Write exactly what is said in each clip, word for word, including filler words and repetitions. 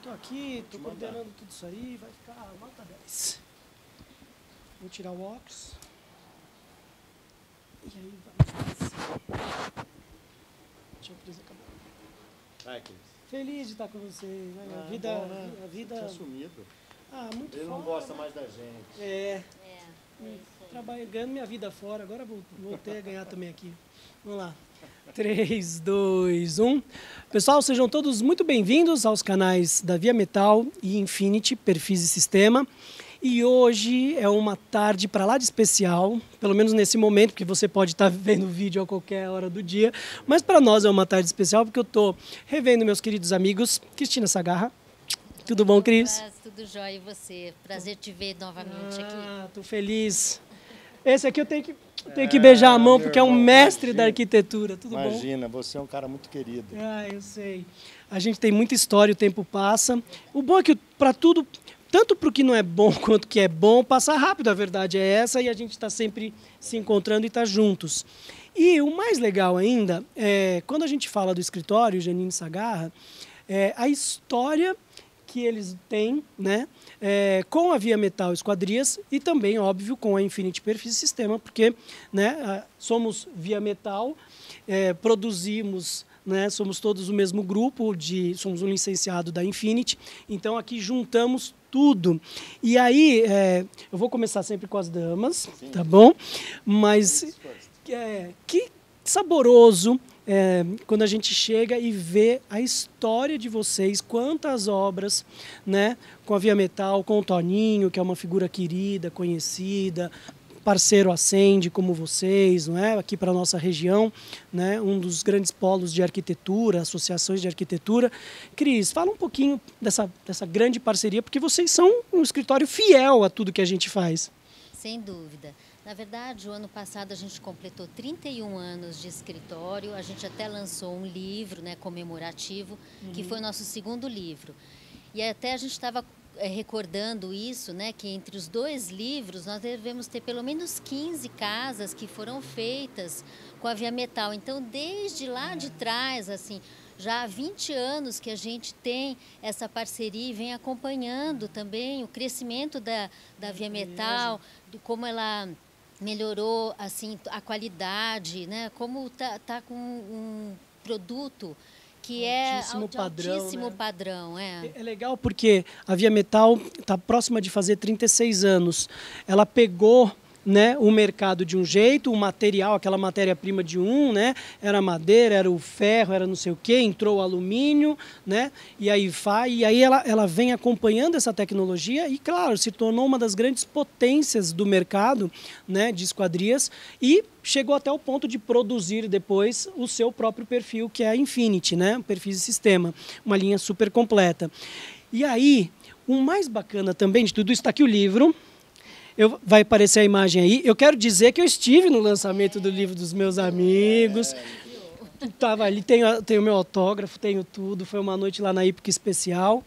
tô aqui, tô coordenando tudo isso aí, vai ficar nota dez. Vou tirar o óculos. E aí vamos descer. Deixa eu preso acabou. Vai, Cris. Feliz de estar com vocês, né? Ah, A vida, bom, né? a vida. Tinha sumido. Ah, muito Ele não fora, gosta né? mais da gente. É, É, é isso aí. trabalhando, ganhando minha vida fora, agora vou- voltei a ganhar também aqui. Vamos lá. três, dois, um. Pessoal, sejam todos muito bem-vindos aos canais da Via Metal e Infinity, Perfis e Sistema. E hoje é uma tarde para lá de especial, pelo menos nesse momento, porque você pode estar vendo o vídeo a qualquer hora do dia, mas para nós é uma tarde especial porque eu estou revendo meus queridos amigos, Cristina Sagarra. Tudo bom, Cris? Mas, tudo jóia, e você? Prazer te ver novamente aqui. Ah, tô feliz. Esse aqui eu tenho que, tenho que beijar a mão, meu porque é um irmão, mestre imagina. da arquitetura. Tudo bom? Imagina, você é um cara muito querido. Ah, eu sei. A gente tem muita história, o tempo passa. O bom é que para tudo, tanto para o que não é bom quanto o que é bom, passa rápido, a verdade é essa, e a gente está sempre se encontrando e está juntos. E o mais legal ainda, é, quando a gente fala do escritório, Janine Sagarra, é a história que eles têm, né, é, com a Via Metal Esquadrias e também, óbvio, com a Infinity Perfis e Sistema, porque, né, somos Via Metal, é, produzimos, né, somos todos o mesmo grupo, de, somos um licenciado da Infinity, então aqui juntamos tudo. E aí, é, eu vou começar sempre com as damas, Sim. tá bom? Mas é, que saboroso é, quando a gente chega e vê a história de vocês, quantas obras, né, com a Via Metal, com o Toninho, que é uma figura querida, conhecida, parceiro Acende como vocês, não é? Aqui para a nossa região, né? Um dos grandes polos de arquitetura, associações de arquitetura. Cris, fala um pouquinho dessa, dessa grande parceria, porque vocês são um escritório fiel a tudo que a gente faz. Sem dúvida. Na verdade, o ano passado a gente completou trinta e um anos de escritório, a gente até lançou um livro, né, comemorativo, uhum. que foi o nosso segundo livro. E até a gente estava é, recordando isso, né, que entre os dois livros nós devemos ter pelo menos quinze casas que foram feitas com a Via Metal. Então, desde lá de trás, assim, já há vinte anos que a gente tem essa parceria e vem acompanhando também o crescimento da, da Via Metal, do como ela melhorou assim a qualidade, né? Como tá, tá com um produto que altíssimo é de padrão, altíssimo né? padrão, é. É legal porque a Via Metal está próxima de fazer trinta e seis anos. Ela pegou, né, o mercado de um jeito, o material, aquela matéria-prima de um, né, era madeira, era o ferro, era não sei o quê, entrou o alumínio, né, e aí vai, e aí ela, ela vem acompanhando essa tecnologia e, claro, se tornou uma das grandes potências do mercado, né, de esquadrias e chegou até o ponto de produzir depois o seu próprio perfil, que é a Infinity, né, Perfis e Sistema, uma linha super completa. E aí, o mais bacana também de tudo isso, está aqui o livro. Eu, vai aparecer a imagem aí. Eu quero dizer que eu estive no lançamento do livro dos meus amigos. Estava ali, tenho, tenho meu autógrafo, tenho tudo. Foi uma noite lá na Hípica especial.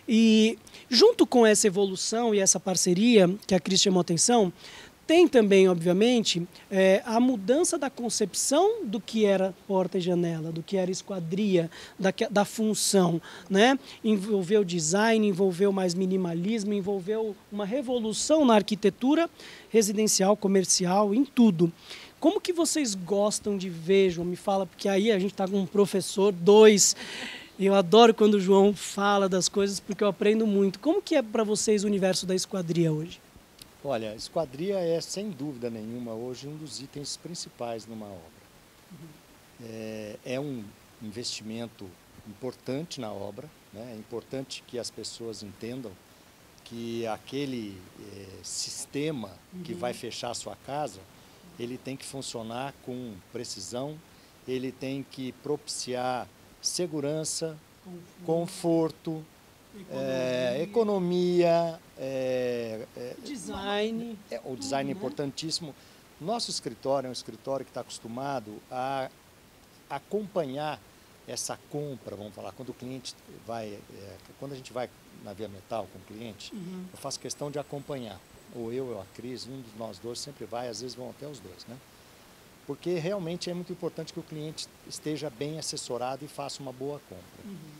E junto com essa evolução e essa parceria que a Cris chamou atenção, tem também, obviamente, é, a mudança da concepção do que era porta e janela, do que era esquadria, da, da função, né? Envolveu design, envolveu mais minimalismo, envolveu uma revolução na arquitetura residencial, comercial, em tudo. Como que vocês gostam de ver, João? Me fala, porque aí a gente está com um professor, dois. Eu adoro quando o João fala das coisas, porque eu aprendo muito. Como que é para vocês o universo da esquadria hoje? Olha, esquadria é, sem dúvida nenhuma, hoje um dos itens principais numa obra. Uhum. É, é um investimento importante na obra, né? É importante que as pessoas entendam que aquele é, sistema uhum. que vai fechar a sua casa, ele tem que funcionar com precisão, ele tem que propiciar segurança, conforto, conforto economia, é, economia é, é, design. É, o design é importantíssimo. Nosso escritório é um escritório que está acostumado a acompanhar essa compra, vamos falar, quando o cliente vai, é, quando a gente vai na Via Metal com o cliente, uhum. eu faço questão de acompanhar. Ou eu ou a Cris, um de nós dois sempre vai, às vezes vão até os dois, né? Porque realmente é muito importante que o cliente esteja bem assessorado e faça uma boa compra. Uhum.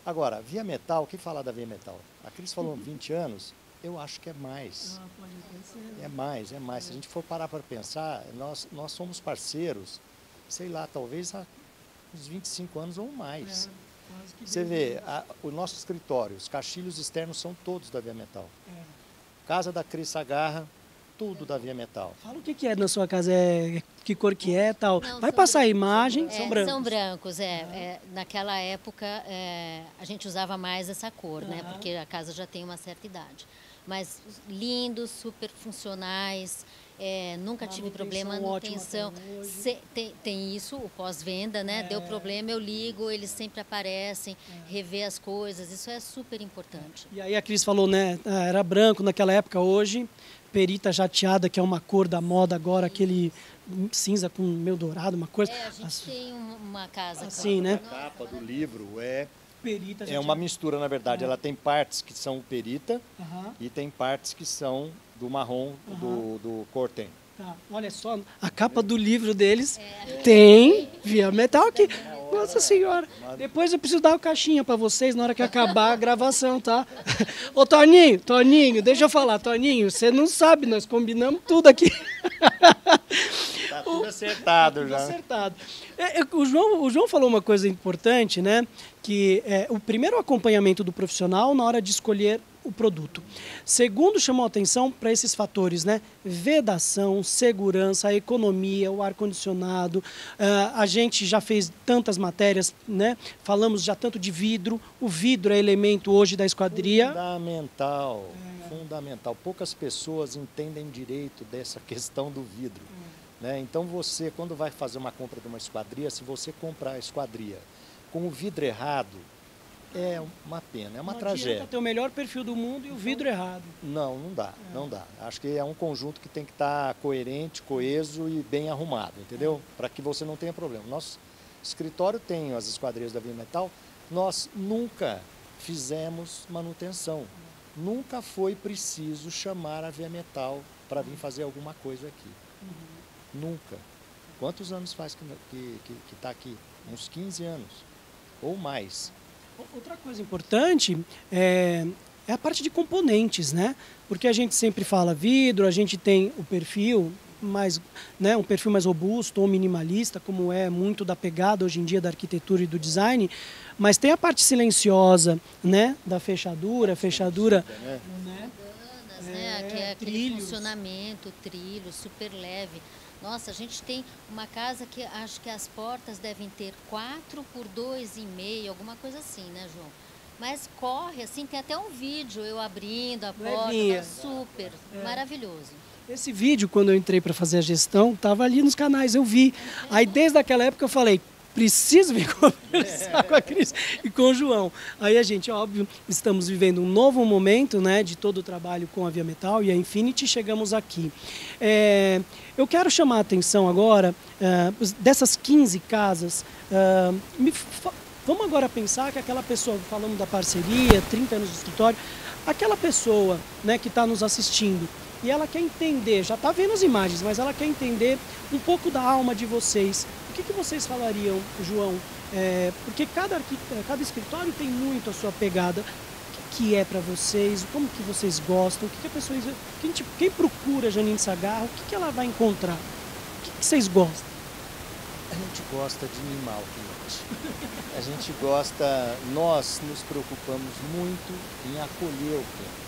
Agora, Via Metal, o que falar da Via Metal? A Cris falou vinte anos, eu acho que é mais. Ah, pode ser. É mais, é mais. Se a gente for parar para pensar, nós, nós somos parceiros, sei lá, talvez há uns vinte e cinco anos ou mais. É, quase que Você dez vê, anos. a, o nosso escritório, os caixilhos externos são todos da Via Metal. É. Casa da Cris Sagarra, tudo da Via Metal. Fala o que, que é na sua casa, é, que cor que é tal. Não, Vai são passar a brancos, imagem, É, são brancos. São brancos, é. é naquela época é, a gente usava mais essa cor, né? Aham. Porque a casa já tem uma certa idade. Mas lindos, super funcionais, é, nunca tive problema, Manutenção ótima manutenção. até hoje. Se- tem, tem isso, o pós-venda, né? Deu problema, eu ligo, eles sempre aparecem, rever as coisas, isso é super importante. E aí a Cris falou, né, ah, era branco naquela época, hoje perita jateada, que é uma cor da moda agora, aquele cinza com meio dourado, uma coisa. É, a gente As- tem um- uma casa... Assim, né? A capa do livro é, Perita é jateada. uma mistura, na verdade. Ela tem partes que são perita Aham, e tem partes que são do marrom, do, do Corten. tá. Olha só, a capa do livro deles tem Via Metal aqui. Nossa Senhora. Depois eu preciso dar uma caixinha para vocês na hora que acabar a gravação, tá? Ô Toninho, Toninho, deixa eu falar, Toninho, você não sabe, nós combinamos tudo aqui. Tá tudo acertado Tudo já. acertado. É, é, o, João, o João falou uma coisa importante, né? Que é o primeiro acompanhamento do profissional na hora de escolher o produto. Segundo, chamou a atenção para esses fatores, né? Vedação, segurança, a economia, o ar-condicionado. Ah, a gente já fez tantas matérias, né? Falamos já tanto de vidro. O vidro é elemento hoje da esquadria. Fundamental, fundamental. Poucas pessoas entendem direito dessa questão do vidro. Né? Então você, quando vai fazer uma compra de uma esquadria, se você comprar a esquadria com o vidro errado, é uma pena, é uma Não tragédia. adianta ter o melhor perfil do mundo e o vidro errado. Não, não dá, não dá. Acho que é um conjunto que tem que estar coerente, coeso e bem arrumado, entendeu? Para que você não tenha problema. Nosso escritório tem as esquadrias da Via Metal, nós nunca fizemos manutenção. Nunca foi preciso chamar a Via Metal para vir fazer alguma coisa aqui. Nunca. Quantos anos faz que está que, que, que tá aqui? Uns quinze anos ou mais. Outra coisa importante é, é a parte de componentes, né? Porque a gente sempre fala vidro, a gente tem o perfil mais, né, um perfil mais robusto ou minimalista, como é muito da pegada hoje em dia da arquitetura e do design, mas tem a parte silenciosa, né, da fechadura, fechadura, Né? né? Bananas, né? Que é aquele trilhos. funcionamento, trilho, super leve. Nossa, a gente tem uma casa que acho que as portas devem ter quatro por dois e meio, alguma coisa assim, né, João? Mas corre, assim, tem até um vídeo eu abrindo a porta, Levinha. tá super, maravilhoso. Esse vídeo, quando eu entrei para fazer a gestão, estava ali nos canais, eu vi. Aí, desde aquela época, eu falei, preciso vir conversar com a Cris e com o João. Aí a gente, óbvio, estamos vivendo um novo momento, né, de todo o trabalho com a Via Metal e a Infinity, chegamos aqui. É, eu quero chamar a atenção agora, é, dessas quinze casas, é, me fa- vamos agora pensar que aquela pessoa, falando da parceria, trinta anos de escritório, aquela pessoa, né, que está nos assistindo, e ela quer entender, já está vendo as imagens, mas ela quer entender um pouco da alma de vocês. O que, que vocês falariam, João? É, porque cada, arqui- cada escritório tem muito a sua pegada. O que, que é para vocês? Como que vocês gostam? O que, que a pessoa, quem, tipo, quem procura Janine Sagarra, o que, que ela vai encontrar? O que, que vocês gostam? A gente gosta de mimar o cliente. A gente gosta, nós nos preocupamos muito em acolher o cliente.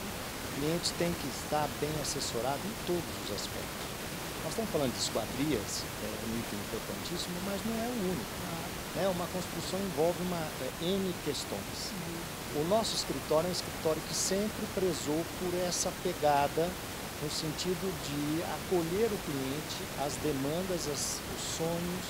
O cliente tem que estar bem assessorado em todos os aspectos. Nós estamos falando de esquadrias, é um item importantíssimo, mas não é o único. Né? Uma construção envolve uma, é, N questões. O nosso escritório é um escritório que sempre prezou por essa pegada no sentido de acolher o cliente, as demandas, as, os sonhos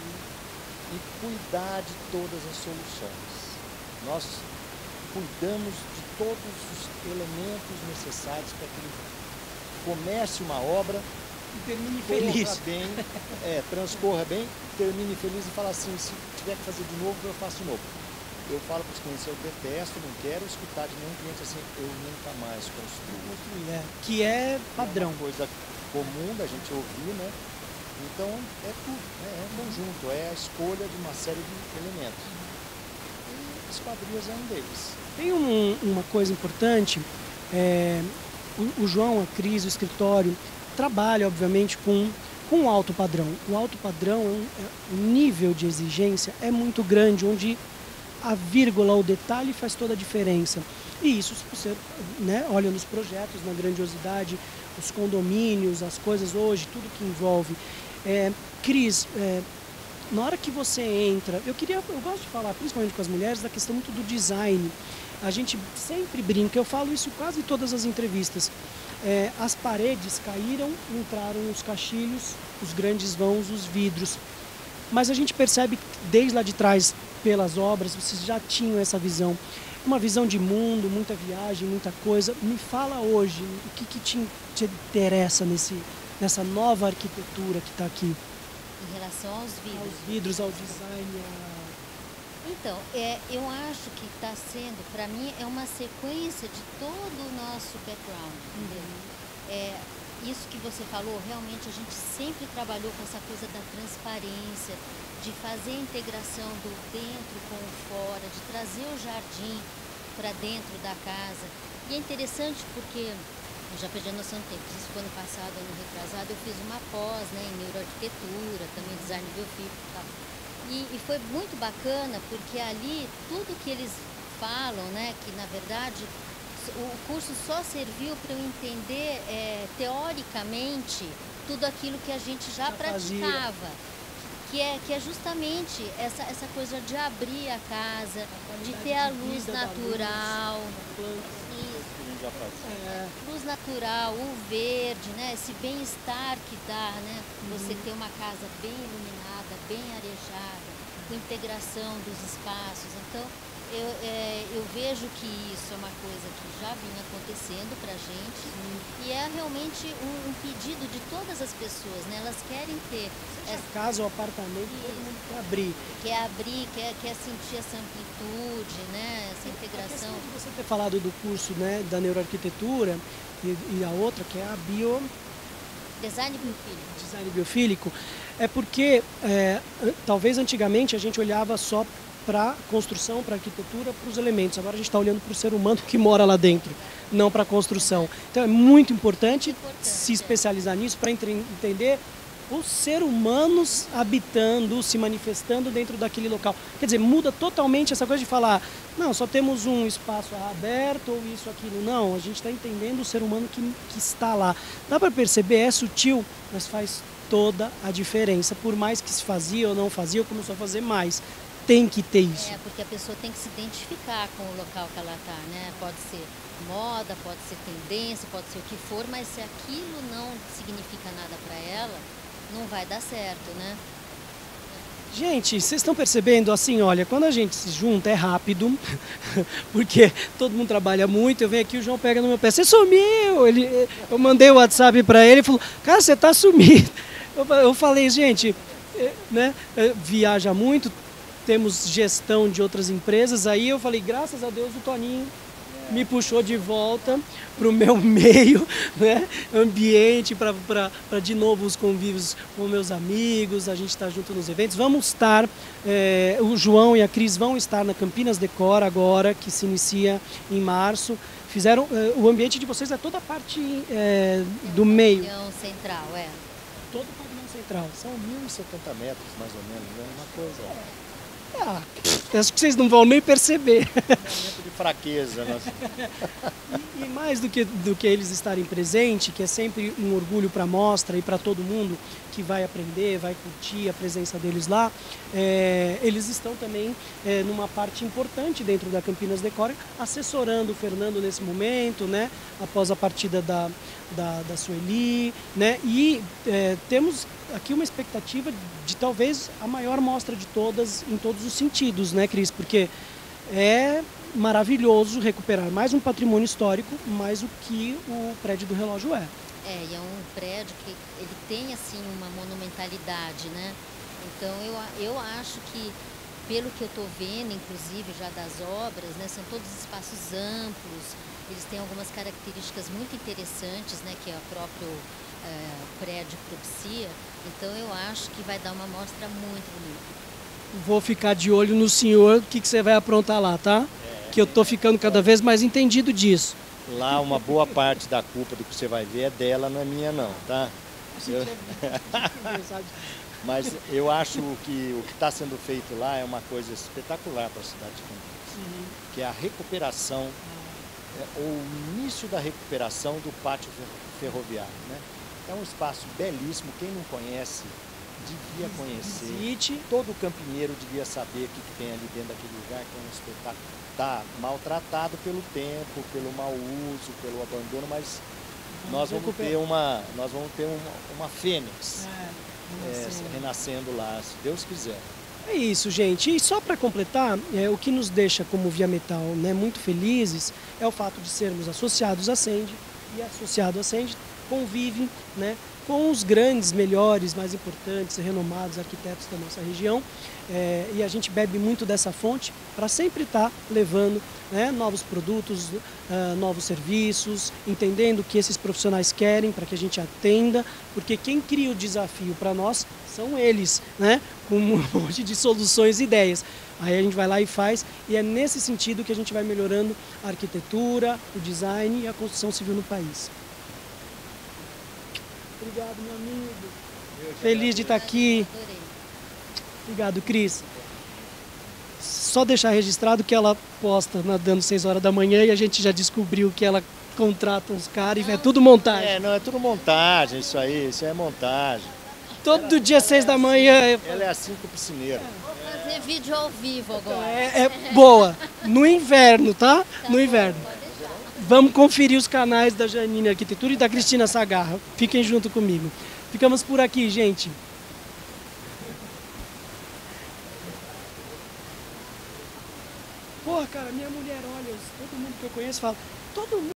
e cuidar de todas as soluções. Nós cuidamos de todos os elementos necessários para que ele comece uma obra, E termine corra feliz. bem, é, transcorra bem, termine feliz e fala assim, se tiver que fazer de novo, eu faço de novo. Eu falo para os clientes, eu detesto, não quero escutar de nenhum cliente assim, eu nunca mais construo. É, que é É padrão. uma coisa comum da gente ouvir, né? Então é tudo, né? É conjunto, é a escolha de uma série de elementos. E Esquadrias é um deles. Tem um, uma coisa importante, é, o, o João, a Cris, o escritório, trabalha, obviamente, com, com alto padrão. O alto padrão, é um, é, o nível de exigência é muito grande, onde a vírgula, o detalhe faz toda a diferença. E isso, se você, né, olha nos projetos, na grandiosidade, os condomínios, as coisas hoje, tudo que envolve. É, Cris, é, na hora que você entra, eu queria, eu gosto de falar, principalmente com as mulheres, da questão muito do design. A gente sempre brinca, eu falo isso quase em todas as entrevistas. É, as paredes caíram, entraram os caixilhos, os grandes vãos, os vidros. Mas a gente percebe que desde lá de trás, pelas obras, vocês já tinham essa visão. Uma visão de mundo, muita viagem, muita coisa. Me fala hoje, o que, que te, te interessa nesse, nessa nova arquitetura que está aqui? Em relação aos vidros. Aos vidros, ao design. A... Então, é, eu acho que está sendo, para mim, é uma sequência de todo o nosso background. Uhum. É, isso que você falou, realmente a gente sempre trabalhou com essa coisa da transparência, de fazer a integração do dentro com o fora, de trazer o jardim para dentro da casa. E é interessante porque, eu já perdi a noção do tempo, isso foi ano passado, ano retrasado, eu fiz uma pós, né, em neuroarquitetura, também design biofísico e tal. E, e foi muito bacana porque ali tudo que eles falam, né, que na verdade o curso só serviu para eu entender é, teoricamente tudo aquilo que a gente já, já praticava, que é, que é justamente essa, essa coisa de abrir a casa, a de ter a luz natural, luz, é. luz natural, o verde, né, esse bem-estar que dá, né, uhum. Você ter uma casa bem iluminada, bem arejada, com integração dos espaços. Então, eu, é, eu vejo que isso é uma coisa que já vinha acontecendo para a gente. Sim. E é realmente um, um pedido de todas as pessoas, né? Elas querem ter... Essa casa ou apartamento, todo mundo quer abrir. Quer abrir, quer, quer sentir essa amplitude, né? Essa integração. A de você ter falado do curso, né, da neuroarquitetura e, e a outra, que é a bio... Design biofílico. Design biofílico, é porque é, talvez antigamente a gente olhava só para construção, para arquitetura, para os elementos. Agora a gente está olhando para o ser humano que mora lá dentro, não para a construção. Então é muito importante, importante se especializar é. nisso para entender os seres humanos habitando, se manifestando dentro daquele local. Quer dizer, muda totalmente essa coisa de falar, não, só temos um espaço aberto ou isso, aquilo. Não, a gente está entendendo o ser humano que, que está lá. Dá para perceber, é sutil, mas faz toda a diferença. Por mais que se fazia ou não fazia, ou começou a fazer mais. Tem que ter isso. É, porque a pessoa tem que se identificar com o local que ela está, né? Pode ser moda, pode ser tendência, pode ser o que for, mas se aquilo não significa nada para ela, não vai dar certo, né? Gente, vocês estão percebendo, assim, olha, quando a gente se junta é rápido, porque todo mundo trabalha muito, eu venho aqui, o João pega no meu pé, você sumiu! Ele, eu mandei o WhatsApp para ele e falou, cara, você tá sumido. Eu, eu falei, gente, né, viaja muito, temos gestão de outras empresas, aí eu falei, graças a Deus o Toninho me puxou de volta para o meu meio, né, ambiente, para de novo os convívios com meus amigos, a gente está junto nos eventos. Vamos estar, é, o João e a Cris vão estar na Campinas Decor agora, que se inicia em março. Fizeram, é, o ambiente de vocês é toda a parte é, do meio. Pavilhão central, é. Todo o pavilhão central. São mil e setenta metros, mais ou menos, é uma coisa... Ah, acho que vocês não vão nem perceber. Momento de fraqueza. Nossa. E, e mais do que, do que eles estarem presentes, que é sempre um orgulho para a mostra e para todo mundo que vai aprender, vai curtir a presença deles lá, é, eles estão também é, numa parte importante dentro da Campinas Decor, assessorando o Fernando nesse momento, né, após a partida da, da, da Sueli, né, e é, temos aqui uma expectativa de talvez a maior mostra de todas, em todos os sentidos, né, Cris? Porque é maravilhoso recuperar mais um patrimônio histórico, mais o que o prédio do relógio é. É, e é um prédio que ele tem, assim, uma monumentalidade, né? Então, eu, eu acho que, pelo que eu estou vendo, inclusive, já das obras, né, são todos espaços amplos, eles têm algumas características muito interessantes, né, que é o próprio é, prédio propicia. Então, eu acho que vai dar uma mostra muito bonita. Vou ficar de olho no senhor, o que, que você vai aprontar lá, tá? É. Que eu tô ficando cada vez mais entendido disso. Lá uma boa parte da culpa do que você vai ver é dela, não é minha não, tá? Eu... Mas eu acho que o que está sendo feito lá é uma coisa espetacular para a cidade de Campinas, uhum. que é a recuperação, é, ou o início da recuperação do pátio ferroviário, né? É um espaço belíssimo, quem não conhece devia conhecer. Visite. Todo campineiro devia saber o que, que tem ali dentro daquele lugar, que é um espetáculo. Está maltratado pelo tempo, pelo mau uso, pelo abandono, mas nós vamos ter uma, nós vamos ter uma, uma fênix é, renascendo. É, renascendo lá, se Deus quiser. É isso, gente. E só para completar, é, o que nos deixa como Via Metal, né, muito felizes é o fato de sermos associados à Ascend, e associado à Ascend convivem, né, com os grandes, melhores, mais importantes, renomados arquitetos da nossa região. É, e a gente bebe muito dessa fonte para sempre estar tá levando, né, novos produtos, uh, novos serviços, entendendo o que esses profissionais querem para que a gente atenda, porque quem cria o desafio para nós são eles, né, com um monte de soluções e ideias. Aí a gente vai lá e faz, e é nesse sentido que a gente vai melhorando a arquitetura, o design e a construção civil no país. Obrigado, meu amigo. Feliz de estar aqui. Obrigado, Cris. Só deixar registrado que ela posta nadando seis horas da manhã e a gente já descobriu que ela contrata uns caras e é tudo montagem. É, não, é tudo montagem isso aí, isso é montagem. Todo dia seis da manhã. Ela é assim com o piscineiro. Vou fazer vídeo ao vivo agora. É, é boa. No inverno, tá? tá no inverno. Vamos conferir os canais da Janine Arquitetura e da Cristina Sagarra. Fiquem junto comigo. Ficamos por aqui, gente. Porra, cara, minha mulher olha, todo mundo que eu conheço fala, todo mundo